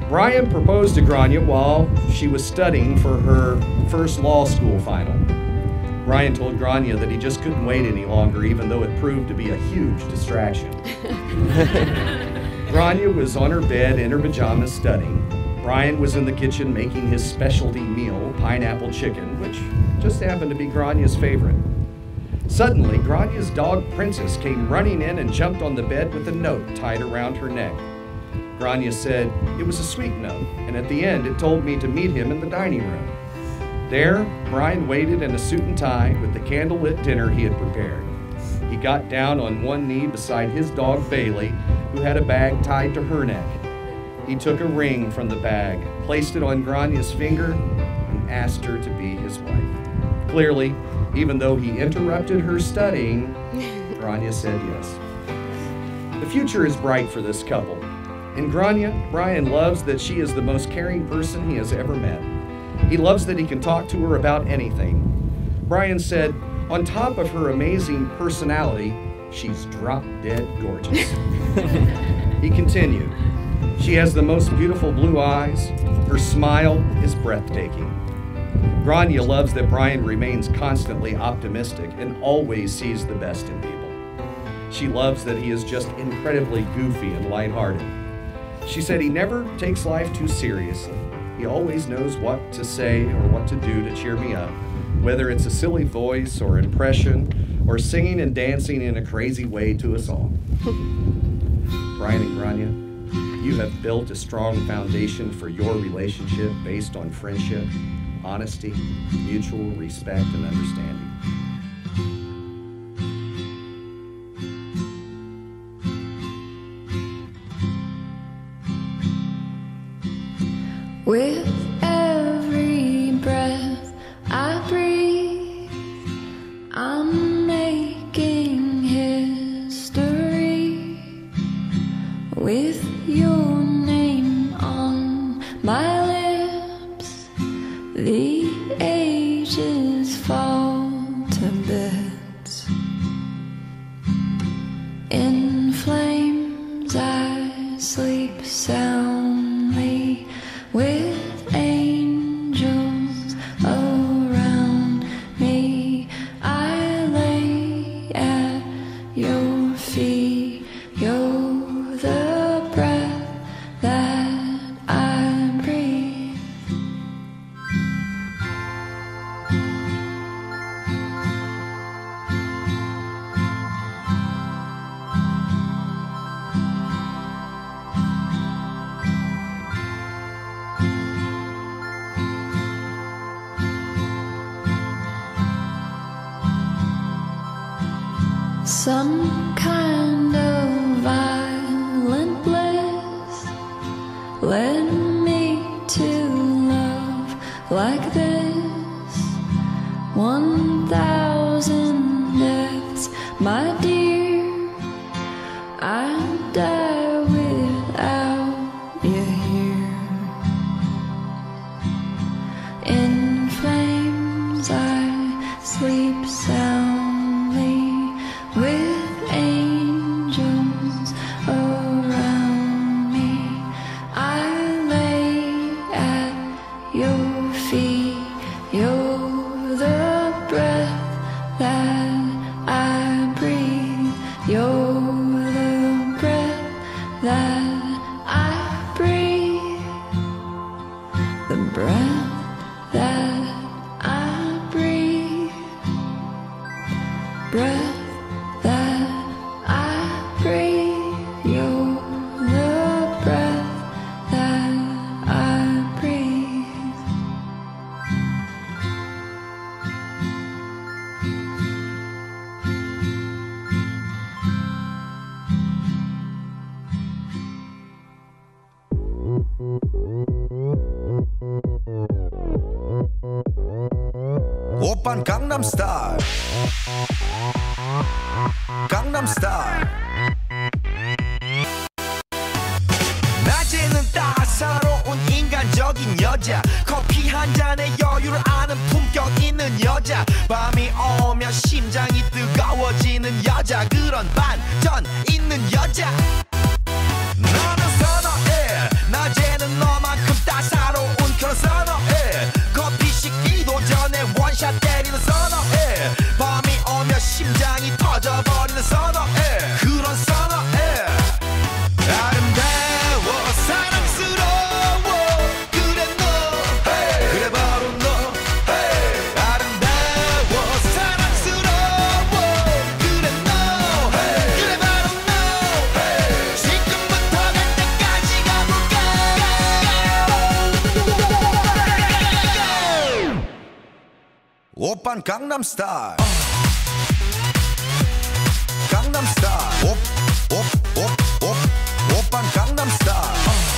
Brian proposed to Grania while she was studying for her first law school final. Brian told Grania that he just couldn't wait any longer, even though it proved to be a huge distraction. Grania was on her bed in her pajamas studying. Brian was in the kitchen making his specialty meal, pineapple chicken, which just happened to be Grania's favorite. Suddenly, Grania's dog Princess came running in and jumped on the bed with a note tied around her neck. Grania said it was a sweet note, and at the end it told me to meet him in the dining room. There, Brian waited in a suit and tie with the candlelit dinner he had prepared. He got down on one knee beside his dog Bailey, who had a bag tied to her neck. He took a ring from the bag, placed it on Grania's finger, and asked her to be his wife. Clearly, even though he interrupted her studying, Grania said yes. The future is bright for this couple. In Grania, Brian loves that she is the most caring person he has ever met. He loves that he can talk to her about anything. Brian said, on top of her amazing personality, she's drop-dead gorgeous. He continued, she has the most beautiful blue eyes. Her smile is breathtaking. Grania loves that Brian remains constantly optimistic and always sees the best in people. She loves that he is just incredibly goofy and lighthearted. She said he never takes life too seriously. He always knows what to say or what to do to cheer me up, whether it's a silly voice or impression or singing and dancing in a crazy way to a song. Brian and Grania, you have built a strong foundation for your relationship based on friendship, honesty, mutual respect, and understanding. With every breath I breathe, I'm making history. With your name on my lips, the ages fall to bits. In flames I sleep soundly, with angels around me. I lay at your feet. You're the breath that I breathe. Some kind of violent bliss led me to love like this. 1,000 deaths, my dear, I'd die without you here. In flames I sleep soundly, with angels around me. I lay at your feet. You're the breath that I breathe. You're the breath that I breathe. The breath that I breathe. Breath that I breathe. You're the breath that I breathe. 오빤 강남스타일 강남스타일 낮에는 따사로운 인간적인 여자 커피 한 잔에 여유를 아는 품격 있는 여자 밤이 오면 심장이 뜨거워지는 여자 그런 반전 있는 여자 너는 선호해 낮에는 너만 오빤 강남스타일 강남스타일 오빤 강남스타일